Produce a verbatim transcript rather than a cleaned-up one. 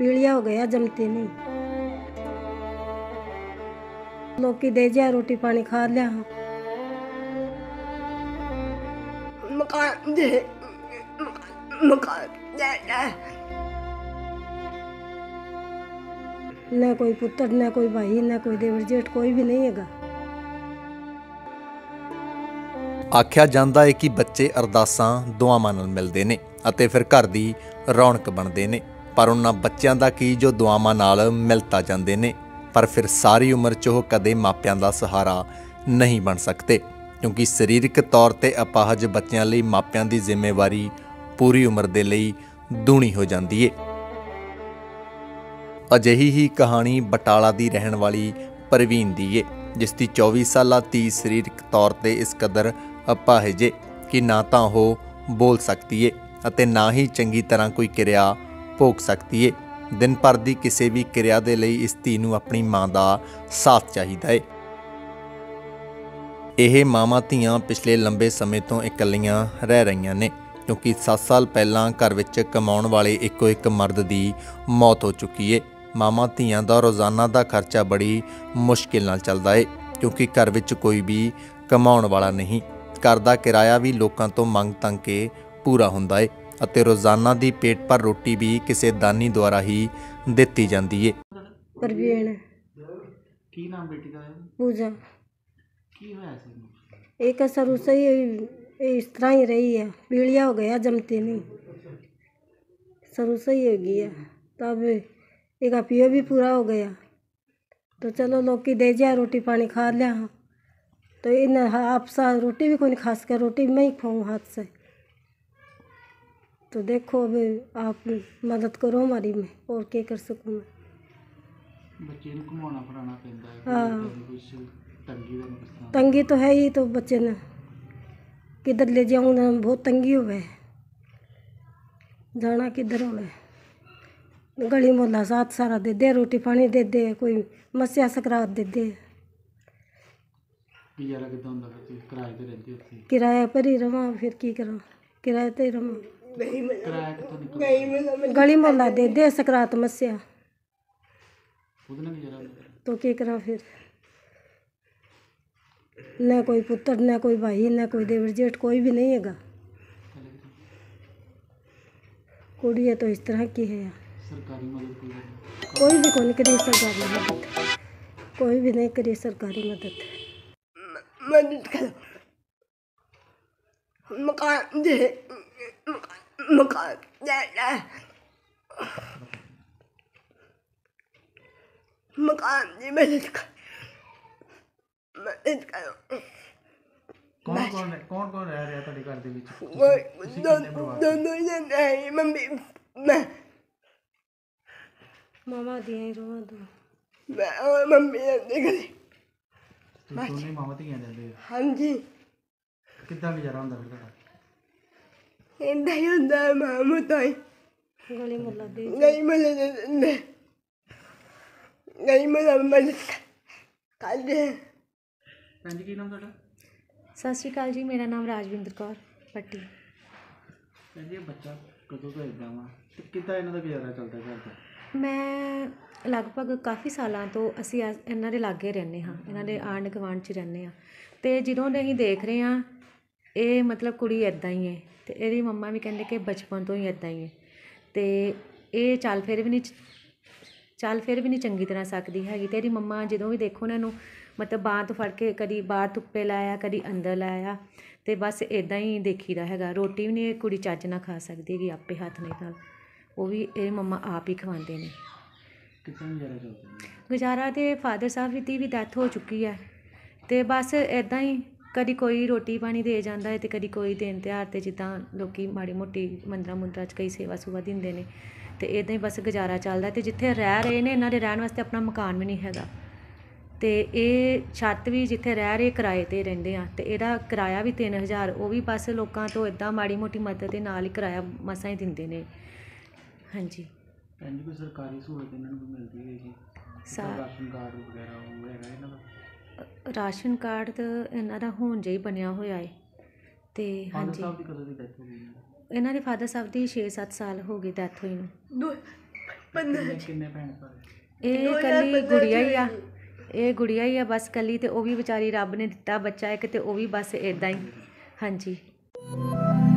पीलिया हो गया, जमती नहीं। लोग दे जा रोटी पानी खा लिया। मकान दे मकान न कोई पुत्र, न कोई भाई, न कोई देवर जेठ, कोई भी नहीं हैगा। ਆਖਿਆ ਜਾਂਦਾ ਹੈ ਕਿ ਬੱਚੇ ਅਰਦਾਸਾਂ ਦੁਆਵਾਂ ਨਾਲ ਮਿਲਦੇ ਨੇ ਅਤੇ ਫਿਰ ਘਰ ਦੀ ਰੌਣਕ ਬਣਦੇ ਨੇ, ਪਰ ਉਹਨਾਂ ਬੱਚਿਆਂ ਦਾ ਕੀ ਜੋ ਦੁਆਵਾਂ ਨਾਲ ਮਿਲ ਤਾਂ ਜਾਂਦੇ ਨੇ, ਪਰ ਫਿਰ ਸਾਰੀ ਉਮਰ 'ਚ ਉਹ ਕਦੇ ਮਾਪਿਆਂ ਦਾ ਸਹਾਰਾ ਨਹੀਂ ਬਣ ਸਕਦੇ, ਕਿਉਂਕਿ ਸਰੀਰਕ ਤੌਰ 'ਤੇ ਅਪਾਹਜ ਬੱਚਿਆਂ ਲਈ ਮਾਪਿਆਂ ਦੀ ਜ਼ਿੰਮੇਵਾਰੀ ਪੂਰੀ ਉਮਰ ਦੇ ਲਈ ਦੂਣੀ ਹੋ ਜਾਂਦੀ ਏ। ਅਜਿਹੀ ਹੀ ਕਹਾਣੀ ਬਟਾਲਾ ਦੀ ਰਹਿਣ ਵਾਲੀ ਪ੍ਰਵੀਨ ਦੀ ਏ, ਜਿਸ ਦੀ ਚੌਵੀ ਸਾਲਾ ਧੀ ਸਰੀਰਕ ਤੌਰ 'ਤੇ ਇਸ ਕਦਰ ਅਪਾਹਜ ਏ ਕਿ ਨਾ ਤਾਂ ਉਹ ਬੋਲ ਸਕਦੀ ਏ ਅਤੇ ਨਾ ਹੀ ਚੰਗੀ ਤਰ੍ਹਾਂ ਕੋਈ ਕਿਰਿਆ ਭੋਗ ਸਕਦੀ ਏ। ਦਿਨ ਭਰ ਦੀ ਕਿਸੇ ਵੀ ਕਿਰਿਆ ਦੇ ਲਈ ਇਸ ਧੀ ਨੂੰ ਆਪਣੀ ਮਾਂ ਦਾ ਸਾਥ ਚਾਹੀਦਾ ਏ। ਇਹ ਮਾਵਾਂ ਧੀਆਂ ਪਿਛਲੇ ਲੰਬੇ ਸਮੇਂ ਤੋਂ ਇਕੱਲੀਆਂ ਰਹਿ ਰਹੀਆਂ ਨੇ, ਕਿਉਂਕਿ ਸੱਤ ਸਾਲ ਪਹਿਲਾਂ ਘਰ ਵਿੱਚ ਕਮਾਉਣ ਵਾਲੇ ਇੱਕੋ ਇੱਕ ਮਰਦ ਦੀ ਮੌਤ ਹੋ ਚੁੱਕੀ ਏ। ਮਾਵਾਂ ਧੀਆਂ ਦਾ ਰੋਜ਼ਾਨਾ ਦਾ ਖਰਚਾ ਬੜੀ ਮੁਸ਼ਕਿਲ ਨਾਲ ਚੱਲਦਾ ਏ, ਕਿਉਂਕਿ ਘਰ ਵਿੱਚ ਕੋਈ ਵੀ ਕਮਾਉਣ ਵਾਲਾ ਨਹੀਂ। ਘਰ ਦਾ ਕਿਰਾਇਆ ਵੀ ਲੋਕਾਂ ਤੋਂ ਮੰਗ ਤੰਗ ਕੇ ਪੂਰਾ ਹੁੰਦਾ ਏ ਅਤੇ ਰੋਜ਼ਾਨਾ ਦੀ ਪੇਟ ਭਰ ਰੋਟੀ ਵੀ ਕਿਸੇ ਦਾਨੀ ਦੁਆਰਾ ਹੀ ਦਿੱਤੀ ਜਾਂਦੀ ਏ। ਪ੍ਰਵੀਨ ਕੀ ਨਾਮ ਬੇਟੀ ਦਾ ਹੈ? ਪੂਜਾ। ਕੀ ਹੋਇਆ ਸੀ? एक शुरू से ही इस तरह ही रही है, पीलिया हो गया, जमती नहीं, शुरू से ही हो गई है। तब एक पियो भी पूरा हो गया, तो चलो लोग की दे जा रोटी पानी खा लिया। तो इन आप सा रोटी भी कोई खास कर रोटी मैं ही खाऊँ हाथ से। तो देखो अब आप मदद करो हमारी, मैं और क्या कर सकूँ मैं। बच्चे ਨੂੰ ਘੁਮਾਉਣਾ ਫਰਾਣਾ ਪੈਂਦਾ ਹੈ, हाँ ਕੁਝ तंगी ਦਾ नुकसान तंगी तो है ही, तो बच्चे ने किधर ले जाऊँ ना, बहुत तंगी हो गए, जाना किधर हो गए। गली मोहल्ला साथ सारा दे दे, रोटी पानी दे दे, कोई मस्या सकरात दे दे। गुजारा कितना ਹੁੰਦਾ ਫਿਰ? ਤੁਸੀਂ ਕਿਰਾਏ ਤੇ ਰਹਿੰਦੇ ਉੱਥੇ? किराया पर ही रवां, फिर की करा, किराए ते ही रवां। ਕਿਰਾਇਆ ਕਿੱਥੋਂ ਨਿਕਲਦਾ? गली मोहल्ला दे दे सकरात मस्या, ਉਹਦੇ ਨਾਲ ਗੁਜ਼ਾਰਾ ਹੁੰਦਾ? तो की करा फिर। न कोई पुत्र, न कोई भाई, न कोई देवर जेठ, कोई भी नहीं हैगा। कुड़ी है तो इस तरह की है, सरकारी मदद कोई नहीं? कोई भी कोई करी सरकारी मदद, कोई भी नहीं करी सरकारी मदद। मदद करो, मकान दे मकान दे मकान की मदद कर मदद करो। ਕੌਣ ਕੌਣ ਕੌਣ ਕੌਣ ਰਹਿ ਰਿਹਾ ਤੁਹਾਡੇ ਘਰ ਦੇ ਵਿੱਚ? दोनों जन है, मम्मी मैं मामा दिया ही रोवा दो, मैं और मम्मी रहते घरे। ਤੁਸੀਂ ਦੋਨੇ ਮਾਵਾਂ ਧੀਆਂ ਰਹਿੰਦੇ ਹੋ? हाँ जी, ਕਿੱਦਾਂ ਗੁਜ਼ਾਰਾ ਹੁੰਦਾ ਫਿਰ ਤੁਹਾਡਾ? इंदा ही होंदा है, मामू तो ही गली मोहल्ला दे गली मोहल्ला दे दे गली मोहल्ला मदद कर दे। ਭੈਣ ਜੀ ਕੀ ਨਾਮ ਤੁਹਾਡਾ? ਸਤਿ ਸ਼੍ਰੀ ਅਕਾਲ ਜੀ, ਮੇਰਾ ਨਾਮ ਰਾਜਵਿੰਦਰ ਕੌਰ ਪੱਟੀ। ਭੈਣ ਜੀ ਇਹ ਬੱਚਾ ਕਦੋਂ ਤੋਂ ਇੱਦਾਂ ਵਾ ਤੇ ਕਿੱਦਾਂ ਇਹਨਾਂ ਦਾ ਗੁਜ਼ਾਰਾ ਚੱਲਦਾ ਘਰ ਦਾ? ਮੈਂ ਲਗਭਗ ਕਾਫੀ ਸਾਲਾਂ ਤੋਂ ਅਸੀਂ ਆ- ਇਹਨਾਂ ਦੇ ਲਾਗੇ ਰਹਿੰਦੇ ਹਾਂ, ਇਹਨਾਂ ਦੇ ਆਂਢ ਗੁਆਂਢ 'ਚ ਰਹਿੰਦੇ ਹਾਂ, ਅਤੇ ਜਦੋਂ ਦੇ ਅਸੀਂ ਦੇਖ ਰਹੇ ਹਾਂ ਇਹ ਮਤਲਬ ਕੁੜੀ ਇੱਦਾਂ ਹੀ ਹੈ, ਅਤੇ ਇਹਦੀ ਮੰਮਾ ਵੀ ਕਹਿੰਦੇ ਕਿ ਬਚਪਨ ਤੋਂ ਹੀ ਇੱਦਾਂ ਹੀ ਹੈ, ਅਤੇ ਇਹ ਚੱਲ ਫਿਰ ਵੀ ਨਹੀਂ ਚੱਲ ਫਿਰ ਵੀ ਨਹੀਂ ਚੰਗੀ ਤਰ੍ਹਾਂ ਸਕਦੀ ਹੈਗੀ। ਅਤੇ ਇਹਦੀ ਮੰਮਾ ਜਦੋਂ ਵੀ ਦੇਖੋ ਉਹਨਾਂ ਨੂੰ ਮਤਲਬ ਬਾਂਹ ਤੋਂ ਫੜ ਕੇ ਕਦੀ ਬਾਹਰ ਧੁੱਪੇ ਲਾਇਆ, ਕਦੀ ਅੰਦਰ ਲਾਇਆ, ਅਤੇ ਬਸ ਇੱਦਾਂ ਹੀ ਦੇਖੀਦਾ ਹੈਗਾ। ਰੋਟੀ ਵੀ ਨਹੀਂ ਇਹ ਕੁੜੀ ਚੱਜ ਨਾਲ ਖਾ ਸਕਦੀ ਹੈਗੀ ਆਪੇ ਹੱਥ ਨਾਲ, ਉਹ ਵੀ ਇਹ ਮੰਮਾ ਆਪ ਹੀ ਖਵਾਉਂਦੇ ਨੇ। ਕਿੱਦਾਂ ਗੁਜ਼ਾਰਾ ਚੱਲਦਾ? ਗੁਜ਼ਾਰਾ ਤੇ ਫਾਦਰ ਸਾਹਿਬ ਦੀ ਵੀ ਡੈਥ ਹੋ ਚੁੱਕੀ ਹੈ, ਅਤੇ ਬਸ ਇੱਦਾਂ ਹੀ ਕਦੀ ਕੋਈ ਰੋਟੀ ਪਾਣੀ ਦੇ ਜਾਂਦਾ ਹੈ, ਅਤੇ ਕਦੀ ਕੋਈ ਦਿਨ ਤਿਉਹਾਰ 'ਤੇ ਜਿੱਦਾਂ ਲੋਕ ਮਾੜੀ ਮੋਟੀ ਮੰਦਰਾਂ ਮੁੰਦਰਾਂ 'ਚ ਕਈ ਸੇਵਾ ਸੁਵਾ ਦਿੰਦੇ ਨੇ, ਅਤੇ ਇੱਦਾਂ ਹੀ ਬਸ ਗੁਜ਼ਾਰਾ ਚੱਲਦਾ। ਅਤੇ ਜਿੱਥੇ ਰਹਿ ਰਹੇ ਨੇ ਇਹਨਾਂ ਦੇ ਰਹਿਣ ਵਾਸਤੇ ਆਪਣਾ ਮਕਾਨ ਵੀ ਨਹੀਂ ਹੈਗਾ, ਅਤੇ ਇਹ ਛੱਤ ਵੀ ਜਿੱਥੇ ਰਹਿ ਰਹੇ ਕਿਰਾਏ 'ਤੇ ਰਹਿੰਦੇ ਆ, ਅਤੇ ਇਹਦਾ ਕਿਰਾਇਆ ਵੀ ਤਿੰਨ ਹਜ਼ਾਰ, ਉਹ ਵੀ ਬਸ ਲੋਕਾਂ ਤੋਂ ਇੱਦਾਂ ਮਾੜੀ ਮੋਟੀ ਮਦਦ ਦੇ ਨਾਲ ਹੀ ਕਿਰਾਇਆ ਮਸਾਂ ਹੀ ਦਿੰਦੇ ਨੇ। ਹਾਂਜੀ ਭੈਣ ਜੀ ਕੋਈ ਸਰਕਾਰੀ ਸਹੂਲਤ ਇਹਨਾਂ ਨੂੰ ਕੋਈ ਮਿਲਦੀ ਹੈਗੀ? ਸਾ ਰਾਸ਼ਨ ਕਾਰਡ ਵਗੈਰਾ ਉਹ ਹੈਗਾ ਇਹਨਾਂ ਦਾ? ਰਾਸ਼ਨ ਕਾਰਡ ਤਾਂ ਇਹਨਾਂ ਦਾ ਹੁਣ ਜਿਹੀ ਬਣਿਆ ਹੋਇਆ ਹੈ, ਅਤੇ ਫਾਦਰ ਹਾਂਜੀ ਸਾਹਿਬ ਦੀ ਕਦੋਂ ਦੀ ਡੈਥ ਹੋ ਗਈ? ਇਹਨਾਂ ਦੇ ਫਾਦਰ ਸਾਹਿਬ ਦੀ ਛੇ ਸੱਤ ਸਾਲ ਹੋ ਗਏ ਡੈਥ ਹੋਈ ਨੂੰ। ਕਿੰਨੇ ਕਿੰਨੇ ਭੈਣ ਭਰਾ? ਇਹ ਕੱਲੀ ਗੁੜੀਆ ਹੀ ਆ, ਇਹ ਗੁੜੀਆ ਹੀ ਆ ਬਸ ਕੱਲੀ, ਤੇ ਉਹ ਵੀ ਵਿਚਾਰੀ ਰੱਬ ਨੇ ਦਿੱਤਾ ਬੱਚਾ ਇੱਕ, ਤੇ ਉਹ ਵੀ ਬਸ ਇਦਾਂ ਹੀ। ਹਾਂਜੀ।